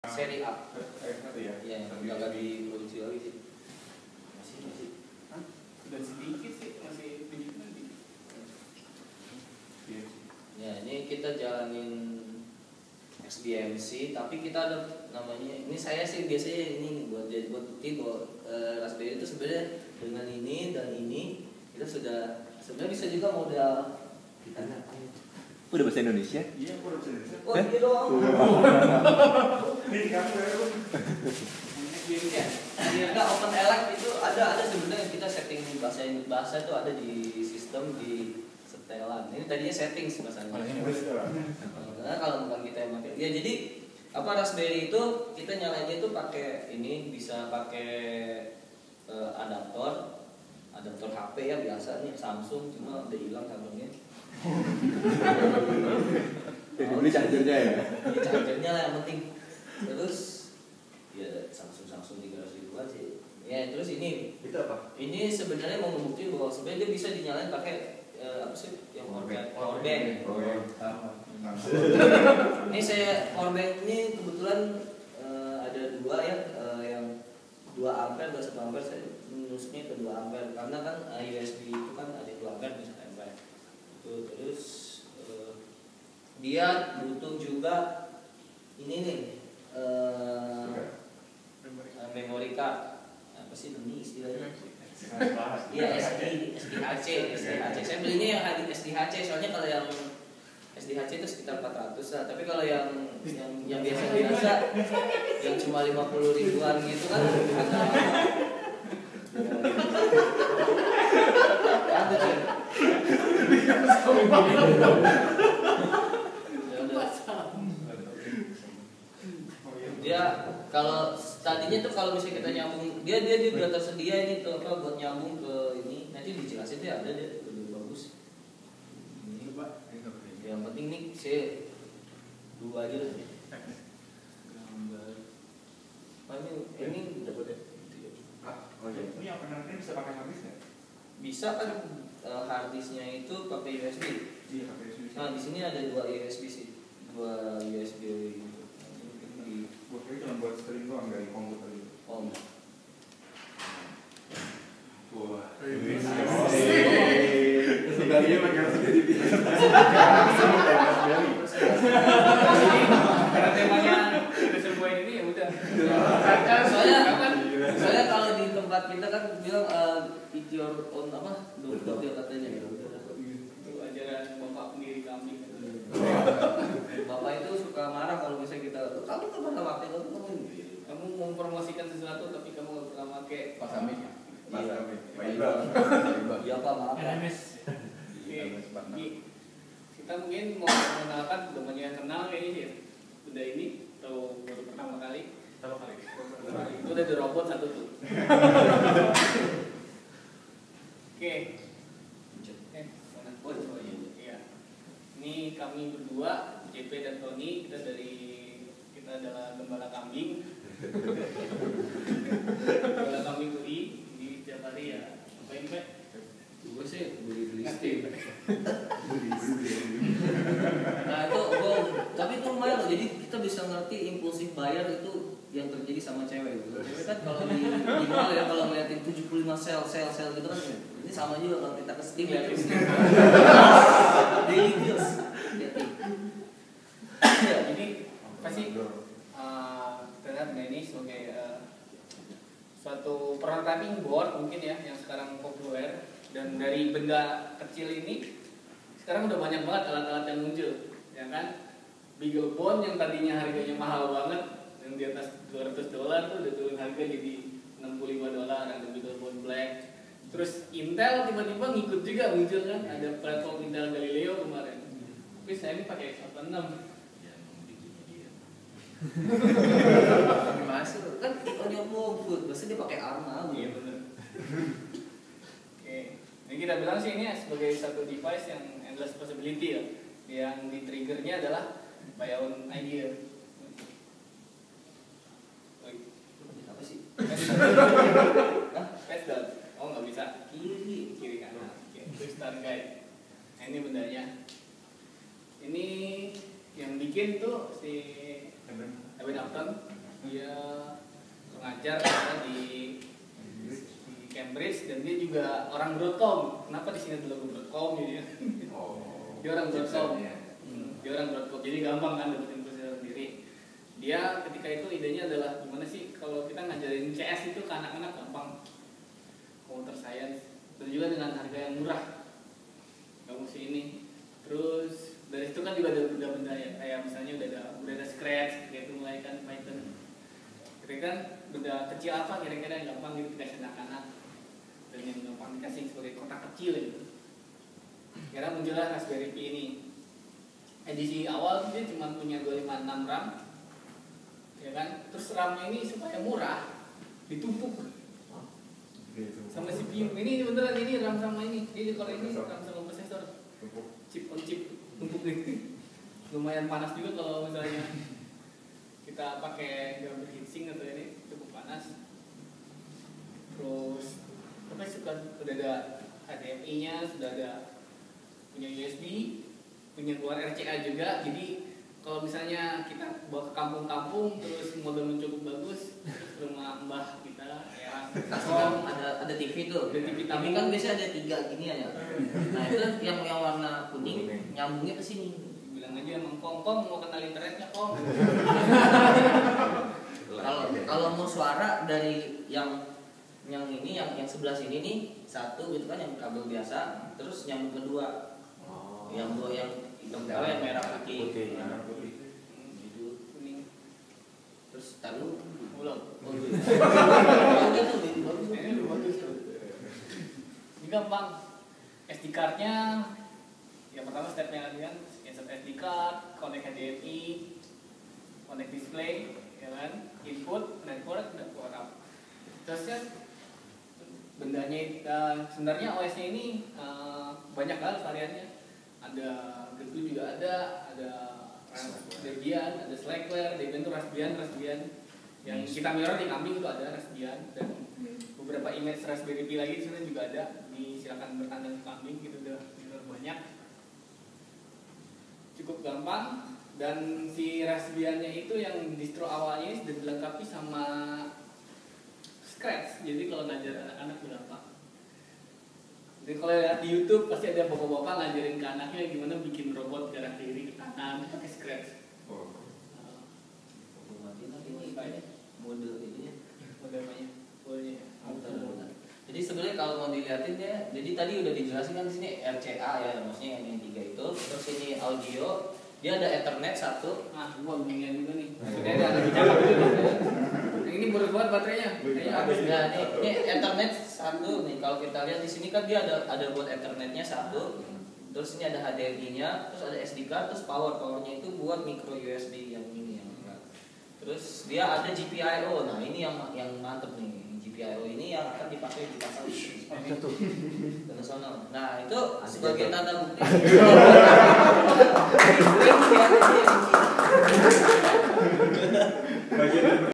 Seri A. Satu ya? Iya, yang nggak diproduksi lagi sih. Masih. Hah? Udah sedikit sih, masih sedikit lagi. Ya, ini kita jalanin XBMC, tapi kita ada namanya. Ini saya sih biasanya ini buat bukti bahwa Raspberry itu sebenarnya dengan ini dan ini kita sudah sebenarnya bisa juga modal kita Udah bahasa Indonesia? Iya, aku udah bisa Indonesia. oh iya dong. Ini kamu ya, lu. Ya, enggak OpenELEC itu ada sebenarnya kita setting bahasa itu ada di sistem di setelan. Ini tadinya settings bahasanya. Nah, kalau bukan kita yang pakai. Ya jadi apa Raspberry itu kita nyalainnya itu pakai ini bisa pakai adaptor HP ya biasa nih Samsung cuma udah hilang Samsungnya. Jadi beli chargernya ya? Ini chargernya lah yang penting. Terus ya Samsung 300 ribu aja. Ya terus ini Itu apa? ini sebenarnya mau membuktikan bahwa sebenarnya dia bisa dinyalain pakai apa sih yang power bank. Ini saya power bank ini kebetulan ada dua ya yang 2 ampere dan 1 ampere saya nusuknya ke 2 ampere karena kan USB itu kan ada 2 ampere dan 1 ampere. Terus dia butuh juga ini nih memory card apa sih ini istilahnya? Iya SDHC. Saya belinya yang SDHC soalnya kalau yang SDHC itu sekitar 400 lah. Tapi kalau yang biasa yang cuma 50 ribuan gitu kan ada cuy. Dia kalau tadinya tuh kalau misalnya kita nyambung dia udah tersedia ini tuh apa buat nyambung ke ini nanti dijelasin tuh ada deh lebih bagus. Ini yang penting nih saya dua aja lah. Ini dapat ya? Oh iya. Ini yang pernah bisa pakai harddisk nggak? Bisa kan harddisknya itu pakai USB. Iya, pakai USB. Nah di sini ada 2 USB sih, 2 USB gitu. Buat itu cuma buat streaming doang dari komputer itu. Oh. Wah. Sebenarnya pakai Raspberry biasa. Karena temanya udah semua ini ya udah. Soalnya kalau di tempat kita kan bilang eat your own apa? Dua katanya gitu. Itu ajaran bapak pendiri kami. Bapak itu suka marah kalau misalnya kita kamu nggak pernah pakai Kamu mempromosikan sesuatu tapi kamu nggak pernah pakai. Pas Amin ya? Iya. Iya Pak maaf. Oke, kita mungkin mau mengenalkan udah banyak yang kenal kayaknya sih ya. Udah ini atau baru pertama kali? Pertama kali. Itu udah The Robot satu tuh. Oke. Mana? Oh iya. Ini kami berdua, JP dan Tony, kita adalah gembala kambing. Gembala kambing UI di setiap hari ya. Apain Pak? Gue sih beli steam. Nah itu tapi itu lumayan loh. Jadi kita bisa ngerti impulsif buyer itu yang terjadi sama cewek gitu. Cewek kan kalau di mall ya kalau ngeliatin 75 sel gitu kan ini sama juga kalau kita ke Steam ya. Daily deals. Ya, jadi pasti kita lihat ini sebagai suatu prototyping board mungkin ya yang sekarang populer. Dan dari benda kecil ini sekarang udah banyak banget alat-alat yang muncul, ya kan? BeagleBone yang tadinya harganya mahal banget, yang di atas $200 tuh udah turun harga jadi $65 ada BeagleBone Black. Terus Intel tiba-tiba ngikut juga muncul kan, ada platform Intel Galileo kemarin. Tapi saya ini pakai X86. Masuk kan on your food, pasti dia pakai Arma. Iya benar. Oke. Yang kita bilang sih ini sebagai satu device yang endless possibility ya. Yang di triggernya adalah my own idea. Apa sih? Press down. Oh nggak bisa. Kiri kanan. Oke. Itu start guide. Nah, ini bendanya. Ini yang bikin tuh si Eben Upton. Dia pengajar di Cambridge dan dia juga orang Broadcom. Kenapa di sini dulu Broadcom gitu ya? Dia orang Broadcom. Dia orang Broadcom. Jadi gampang kan dapetin prosesor sendiri. Dia ketika itu idenya adalah gimana sih kalau kita ngajarin CS itu ke anak-anak gampang, computer science, dan juga dengan harga yang murah, nggak mesti ini. Terus dari situ kan juga ada benda-benda ya, kayak misalnya udah ada Scratch, kayak itu mulai kan Python. Kira-kira kan benda kecil apa kira-kira yang gampang gitu dikasih anak-anak dan yang gampang dikasih sebagai kotak kecil gitu. Kira muncullah Raspberry Pi ini. Edisi awal dia cuma punya 256 RAM, ya kan? Terus RAM-nya ini supaya murah ditumpuk sama CPU. Ini beneran ini RAM sama ini. Jadi kalau ini RAM sama prosesor, chip on chip tumpuk gitu. Lumayan panas juga kalau misalnya kita pakai gambar heatsink atau ini cukup panas. Terus apa sih sudah ada HDMI-nya, sudah ada punya USB, punya keluar RCA juga. Jadi kalau misalnya kita bawa ke kampung-kampung terus modemnya cukup bagus, rumah mbah kita ya ada TV tuh. Ada TV Tapi kan biasanya ada 3 gini aja. Nah itu yang warna kuning nyambungnya ke sini. bilang aja emang Kong mau kenal internetnya Kong. Kalau mau suara dari yang ini yang sebelah sini nih satu gitu kan yang kabel biasa, terus nyambung kedua. Yang dua yang hitam yang merah putih. Gitu. Kuning. Terus taruh Belum. udah tuh Bagus tuh. Ini gampang. SD card-nya yang pertama step-nya kan insert SD card, connect HDMI, connect display, ya kan? Input, network, dan power up. Terusnya bendanya sebenarnya OS-nya ini banyak banget variannya. Ada Gentoo juga ada Debian, ada Slackware, Debian itu Raspbian yang kita mirror di kambing itu ada Raspbian, dan beberapa image Raspberry Pi lagi sebenarnya juga ada. Silakan bertanda di kambing gitu, udah mirror banyak, cukup gampang. Dan si Raspbian-nya itu yang distro awalnya sudah dilengkapi sama Scratch, jadi kalau ngajar anak-anak gampang. Jadi kalau lihat di YouTube pasti ada bapak-bapak ngajarin ke anaknya gimana bikin robot gerak kiri ke kanan pakai Scratch. Model ini Modelnya. Jadi sebenarnya kalau mau dilihatin ya, jadi tadi udah dijelasin kan di sini RCA ya, maksudnya yang 3 itu. Terus ini audio, dia ada Ethernet 1. Gua bingung juga nih. Ada cakap juga. Ini boros banget baterainya. Kayaknya habis. Nah, ini Ethernet 1 nih. Kalau kita lihat di sini kan dia ada buat Ethernetnya 1. Terus ini ada HDMI-nya, terus ada SD card, terus powernya itu buat micro USB yang ini yang enggak. Terus dia ada GPIO. Nah, ini yang mantep nih. GPIO ini yang akan dipakai di pasal internasional. Nah, itu sebagai tanda bukti.